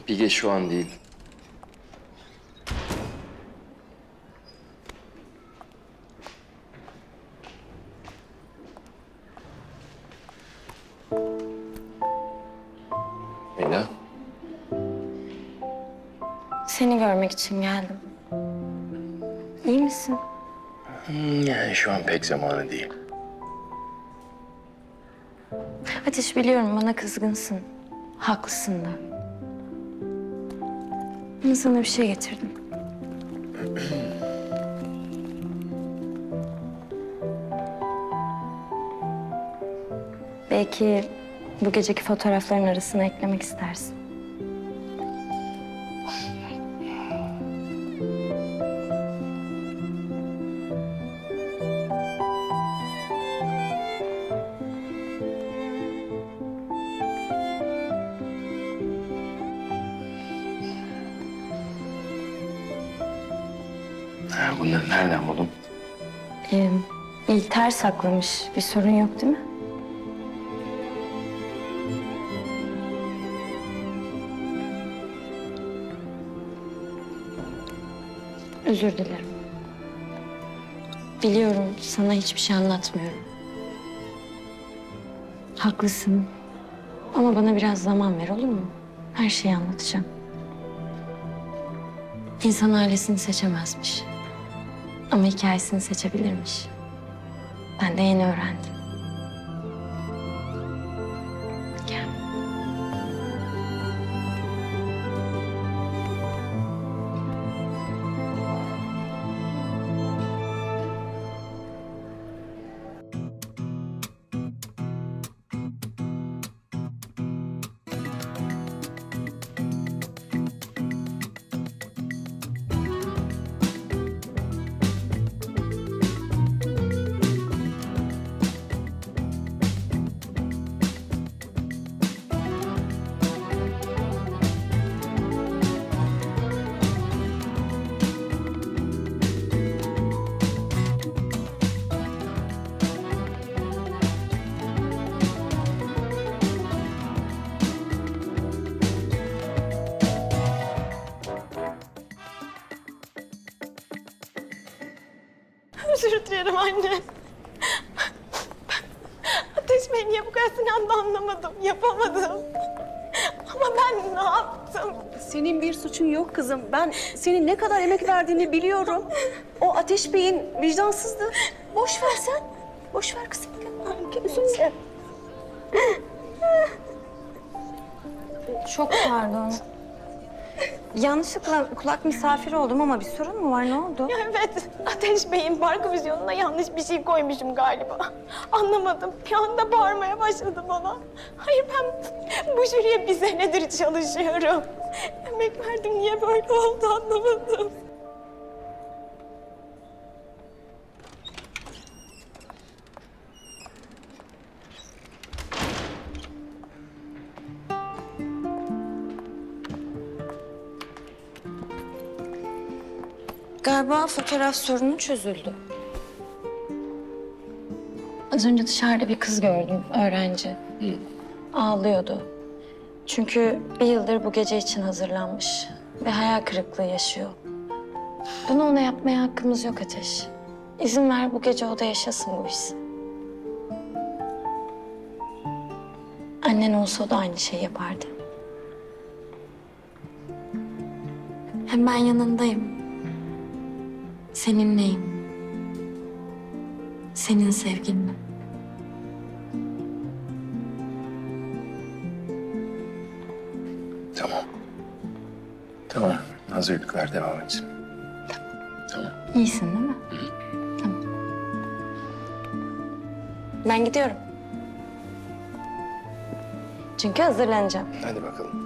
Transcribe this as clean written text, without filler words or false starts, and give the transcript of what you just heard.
Bilge şu an değil. Leyla. Seni görmek için geldim. İyi misin? Yani şu an pek zamanı değil. Ateş, biliyorum bana kızgınsın. Haklısın da. Ben sana bir şey getirdim. Belki bu geceki fotoğrafların arasına eklemek istersin. Bunları nereden buldun? İlter saklamış. Bir sorun yok değil mi? Özür dilerim. Biliyorum sana hiçbir şey anlatmıyorum. Haklısın. Ama bana biraz zaman ver, olur mu? Her şeyi anlatacağım. İnsan ailesini seçemezmiş. Ama hikayesini seçebilirmiş. Ben de yeni öğrendim. Gel. Özür dilerim anne. Ateş Bey niye bu kadar sinirlendi anlamadım, yapamadım. Ama ben ne yaptım? Senin bir suçun yok kızım. Ben senin ne kadar emek verdiğini biliyorum. O Ateş Bey'in vicdansızdı. Boş ver sen. Boş ver kızım. Üzülme. Çok pardon. Yanlışlıkla kulak misafiri oldum ama bir sorun mu var? Ne oldu? Ya evet, Ateş Bey'in park vizyonuna yanlış bir şey koymuşum galiba. Anlamadım. Bir anda bağırmaya başladı bana. Hayır, ben bu jüriye bir senedir çalışıyorum. Emek verdim, niye böyle oldu anlamadım. Galiba fotoğraf sorunu çözüldü. Az önce dışarıda bir kız gördüm, öğrenci. Ağlıyordu. Çünkü bir yıldır bu gece için hazırlanmış ve hayal kırıklığı yaşıyor. Bunu ona yapmaya hakkımız yok Ateş. İzin ver bu gece o da yaşasın bu hissi. Annen olsa o da aynı şeyi yapardı. Hem ben yanındayım. Seninleyim. Senin sevginle. Tamam. Tamam. Hazırlıklar devam etsin. Tamam. İyisin değil mi? Tamam. Ben gidiyorum. Çünkü hazırlanacağım. Hadi bakalım.